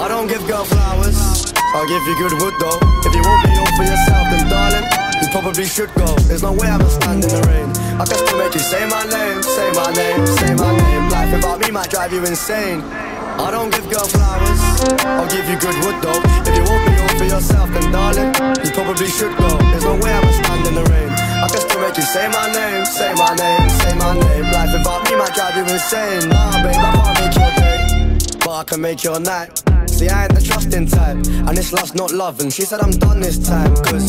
I don't give girl flowers, I'll give you good wood though. If you want me all for yourself, then darling, you probably should go. There's no way I'ma stand in the rain. I can still make you say my name, say my name, say my name. Life without me might drive you insane. I don't give girl flowers, I'll give you good wood though. If you want me all for yourself, then darling, you probably should go. There's no way I'ma stand in the rain. I can still make you say my name, say my name, say my name. Life without me might drive you insane. Nah babe, I can't make your day, but I can make your night. See, I ain't the trusting type, and this love's not love. And she said I'm done this time, cause